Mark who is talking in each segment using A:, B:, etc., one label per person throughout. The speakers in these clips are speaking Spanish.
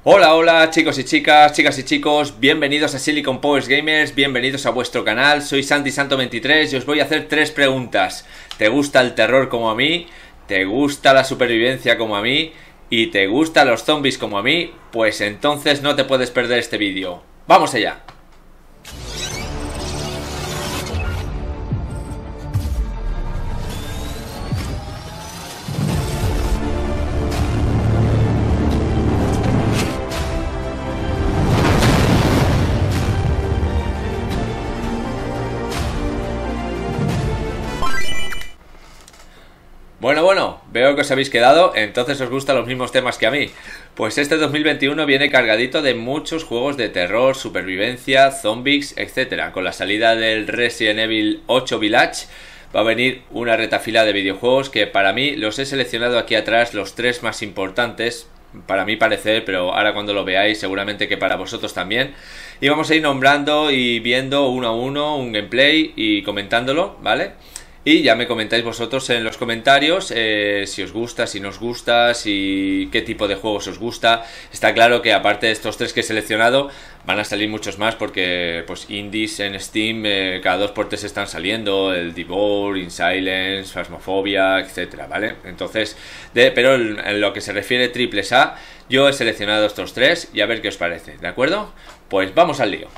A: Hola, hola chicos y chicas, chicas y chicos, bienvenidos a Silicon Powers Gamers, bienvenidos a vuestro canal, soy Santi Santo 23 y os voy a hacer tres preguntas. ¿Te gusta el terror como a mí? ¿Te gusta la supervivencia como a mí? ¿Y te gustan los zombies como a mí? Pues entonces no te puedes perder este vídeo. ¡Vamos allá! Bueno, veo que os habéis quedado, entonces os gustan los mismos temas que a mí. Pues este 2021 viene cargadito de muchos juegos de terror, supervivencia, zombies, etc. Con la salida del Resident Evil 8 Village va a venir una retafila de videojuegos que para mí los he seleccionado aquí atrás, los tres más importantes, para mi parecer, pero ahora cuando lo veáis seguramente que para vosotros también. Y vamos a ir nombrando y viendo uno a uno un gameplay y comentándolo, ¿vale? Y ya me comentáis vosotros en los comentarios si os gusta, si no os gusta, si qué tipo de juegos os gusta. Está claro que aparte de estos tres que he seleccionado van a salir muchos más porque pues indies en Steam cada 2x3 están saliendo, el Devour, In Silence, Phasmophobia, etcétera, ¿vale? Entonces, pero en lo que se refiere a triples A, yo he seleccionado estos tres y a ver qué os parece, ¿de acuerdo? Pues vamos al lío.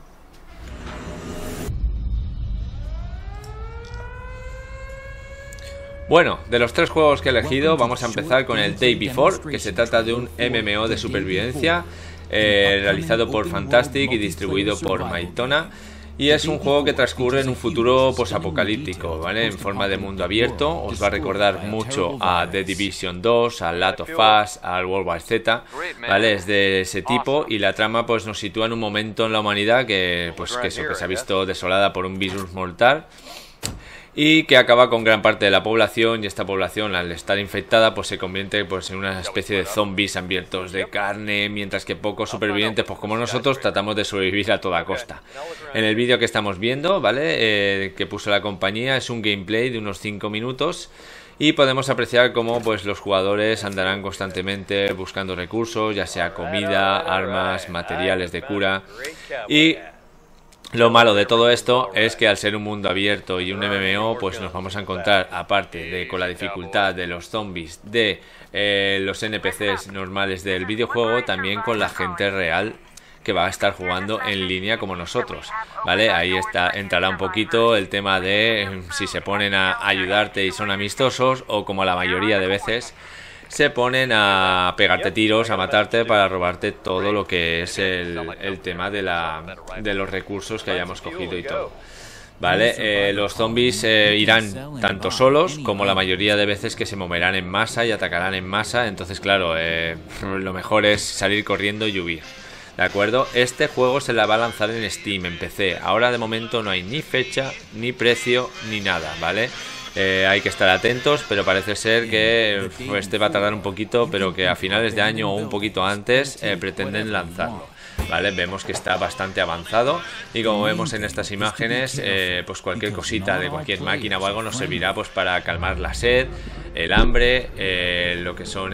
A: Bueno, de los tres juegos que he elegido vamos a empezar con el Day Before, que se trata de un MMO de supervivencia realizado por Fantastic y distribuido por Mytona. Y es un juego que transcurre en un futuro posapocalíptico, ¿vale? En forma de mundo abierto. Os va a recordar mucho a The Division 2, a Last of Us, al World War Z, ¿vale? Es de ese tipo y la trama pues nos sitúa en un momento en la humanidad que se ha visto desolada por un virus mortal y que acaba con gran parte de la población, y esta población al estar infectada pues se convierte pues en una especie de zombies hambrientos de carne, mientras que pocos supervivientes pues como nosotros tratamos de sobrevivir a toda costa. En el vídeo que estamos viendo, ¿vale? Que puso la compañía, es un gameplay de unos 5 minutos y podemos apreciar cómo pues los jugadores andarán constantemente buscando recursos, ya sea comida, armas, materiales de cura. Y lo malo de todo esto es que al ser un mundo abierto y un MMO, pues nos vamos a encontrar, aparte de con la dificultad de los zombies, de los NPCs normales del videojuego, también con la gente real que va a estar jugando en línea como nosotros, ¿vale? Ahí entrará un poquito el tema de si se ponen a ayudarte y son amistosos, o como la mayoría de veces se ponen a pegarte tiros, a matarte para robarte todo lo que es el tema de los recursos que hayamos cogido y todo, ¿vale? Los zombies irán tanto solos como la mayoría de veces que se moverán en masa y atacarán en masa. Entonces claro, lo mejor es salir corriendo y huir, ¿de acuerdo? Este juego se la va a lanzar en Steam, en PC. Ahora de momento no hay ni fecha, ni precio, ni nada, ¿vale? Hay que estar atentos, pero parece ser que este va a tardar un poquito, pero que a finales de año o un poquito antes pretenden lanzarlo, ¿vale? Vemos que está bastante avanzado y como vemos en estas imágenes, pues cualquier cosita de cualquier máquina o algo nos servirá pues para calmar la sed, el hambre, lo que son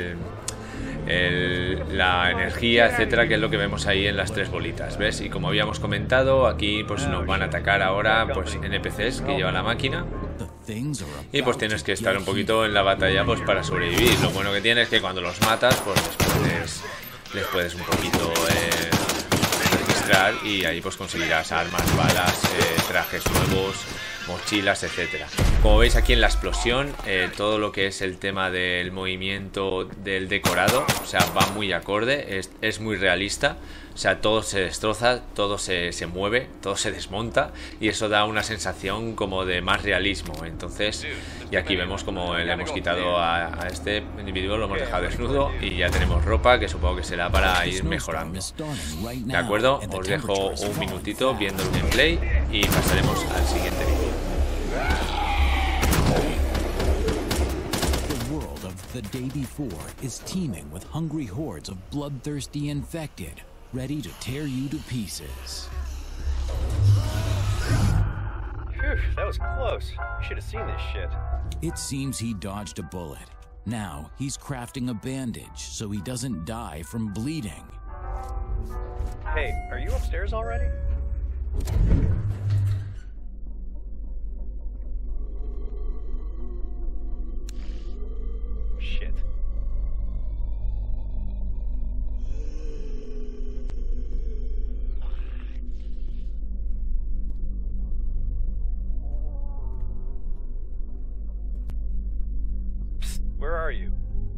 A: la energía, etcétera, que es lo que vemos ahí en las tres bolitas, ¿ves? Y como habíamos comentado, aquí pues nos van a atacar ahora pues NPCs que lleva la máquina y pues tienes que estar un poquito en la batalla pues para sobrevivir. Lo bueno que tiene es que cuando los matas pues les puedes un poquito registrar y ahí pues conseguirás armas, balas, trajes nuevos, mochilas, etcétera. Como veis aquí en la explosión, todo lo que es el tema del movimiento del decorado, o sea, va muy acorde, es muy realista. O sea, todo se destroza, todo se mueve, todo se desmonta y eso da una sensación como de más realismo. Entonces, y aquí vemos como le hemos quitado a este individuo, lo hemos dejado desnudo y ya tenemos ropa que supongo que será para ir mejorando. ¿De acuerdo? Os dejo un minutito viendo el gameplay y pasaremos al siguiente vídeo.
B: The day before is teeming with hungry hordes of bloodthirsty infected, ready to tear you to pieces.
C: Phew, that was close. You should have seen this shit.
B: It seems he dodged a bullet, Now he's crafting a bandage so he doesn't die from bleeding.
C: Hey, are you upstairs already? Shit. Psst, where are you?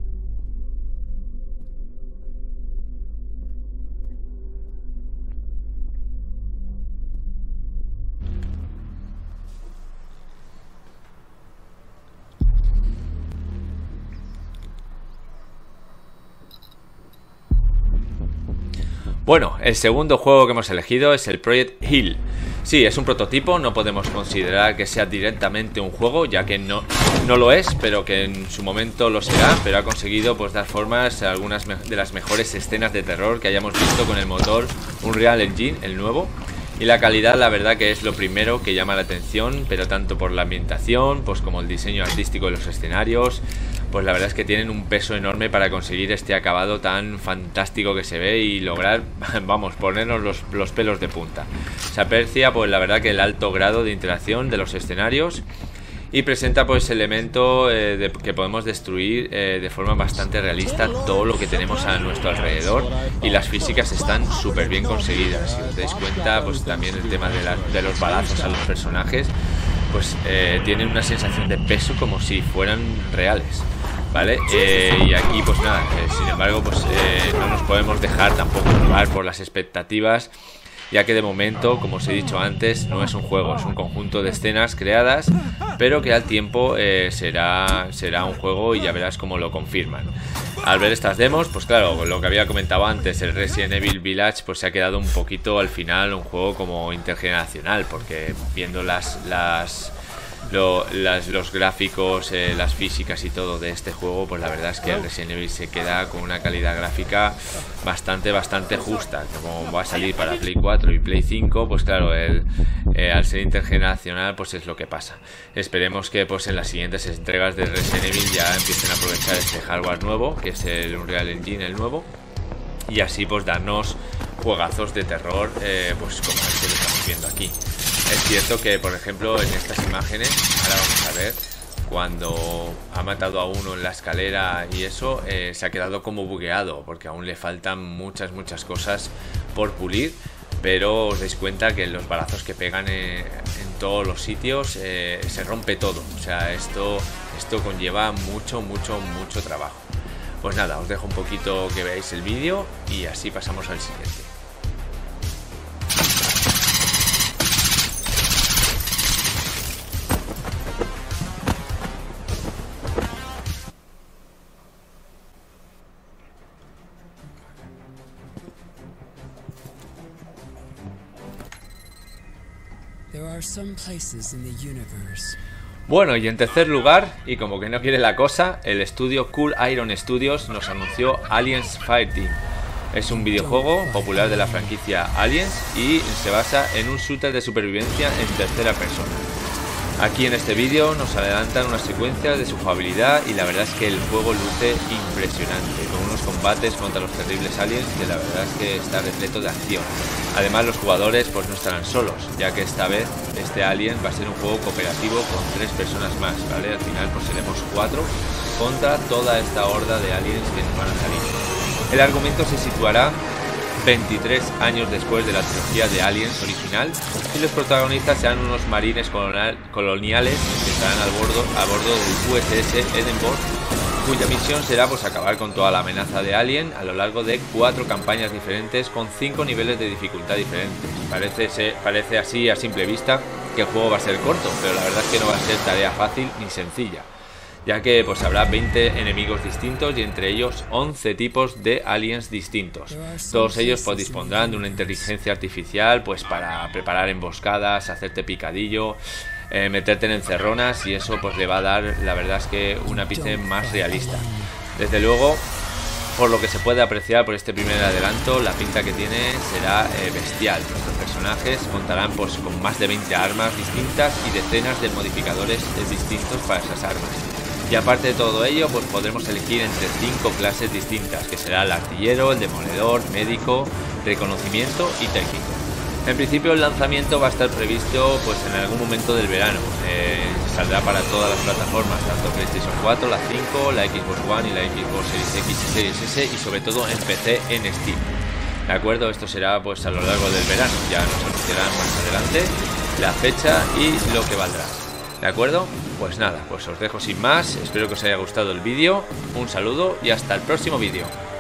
A: Bueno, el segundo juego que hemos elegido es el Project Hill. Sí, es un prototipo, no podemos considerar que sea directamente un juego, ya que no lo es, pero que en su momento lo será, pero ha conseguido pues dar formas a algunas de las mejores escenas de terror que hayamos visto con el motor Unreal Engine, el nuevo. Y la calidad, la verdad que es lo primero que llama la atención, pero tanto por la ambientación, pues como el diseño artístico de los escenarios, pues la verdad es que tienen un peso enorme para conseguir este acabado tan fantástico que se ve y lograr, vamos, ponernos los pelos de punta. Se aprecia pues la verdad que el alto grado de interacción de los escenarios y presenta pues elemento que podemos destruir de forma bastante realista todo lo que tenemos a nuestro alrededor, y las físicas están súper bien conseguidas. Si os dais cuenta, pues también el tema de los balazos a los personajes pues tienen una sensación de peso como si fueran reales, ¿vale? Y aquí pues nada, sin embargo pues no nos podemos dejar tampoco llevar por las expectativas, ya que de momento, como os he dicho antes, no es un juego, es un conjunto de escenas creadas, pero que al tiempo será un juego, y ya verás cómo lo confirman. Al ver estas demos, pues claro, lo que había comentado antes, el Resident Evil Village pues se ha quedado un poquito al final un juego como intergeneracional, porque viendo los gráficos, las físicas y todo de este juego, pues la verdad es que el Resident Evil se queda con una calidad gráfica bastante justa. Como va a salir para Play 4 y Play 5, pues claro, al ser intergeneracional pues es lo que pasa. Esperemos que pues en las siguientes entregas de Resident Evil ya empiecen a aprovechar este hardware nuevo, que es el Unreal Engine, el nuevo, y así pues darnos juegazos de terror pues como este que estamos viendo aquí. Es cierto que, por ejemplo, en estas imágenes, ahora vamos a ver, cuando ha matado a uno en la escalera y eso, se ha quedado como bugueado, porque aún le faltan muchas cosas por pulir, pero os dais cuenta que los balazos que pegan en todos los sitios se rompe todo. O sea, esto conlleva mucho trabajo. Pues nada, os dejo un poquito que veáis el vídeo y así pasamos al siguiente. Bueno, y en tercer lugar, y como que no quiere la cosa, el estudio Cool Iron Studios nos anunció Aliens Fireteam. Es un videojuego popular de la franquicia Aliens y se basa en un shooter de supervivencia en tercera persona. Aquí en este vídeo nos adelantan unas secuencias de su jugabilidad y la verdad es que el juego luce impresionante, con unos combates contra los terribles aliens que la verdad es que está repleto de acción. Además, los jugadores pues no estarán solos, ya que esta vez este Alien va a ser un juego cooperativo con 3 personas más, ¿vale? Al final pues seremos 4 contra toda esta horda de aliens que nos van a salir. El argumento se situará 23 años después de la trilogía de Aliens original, y los protagonistas serán unos marines coloniales que estarán a bordo del USS Edinburgh, cuya misión será pues acabar con toda la amenaza de Alien a lo largo de 4 campañas diferentes con 5 niveles de dificultad diferentes. Parece así a simple vista que el juego va a ser corto, pero la verdad es que no va a ser tarea fácil ni sencilla, ya que pues habrá 20 enemigos distintos y entre ellos 11 tipos de aliens distintos. Todos ellos pues dispondrán de una inteligencia artificial pues para preparar emboscadas, hacerte picadillo, meterte en encerronas, y eso pues le va a dar, la verdad es que, un ápice más realista. Desde luego, por lo que se puede apreciar por este primer adelanto, la pinta que tiene será bestial. Nuestros personajes contarán pues con más de 20 armas distintas y decenas de modificadores distintos para esas armas. Y Y aparte de todo ello, pues podremos elegir entre 5 clases distintas, que será el artillero, el demoledor, médico, reconocimiento y técnico. En principio el lanzamiento va a estar previsto pues en algún momento del verano. Saldrá para todas las plataformas, tanto PlayStation 4, la 5, la Xbox One y la Xbox Series X y Series S, y sobre todo en PC en Steam. De acuerdo, esto será pues a lo largo del verano, ya nos anunciarán más adelante la fecha y lo que valdrá. ¿De acuerdo? Pues nada, pues os dejo sin más, espero que os haya gustado el vídeo, un saludo y hasta el próximo vídeo.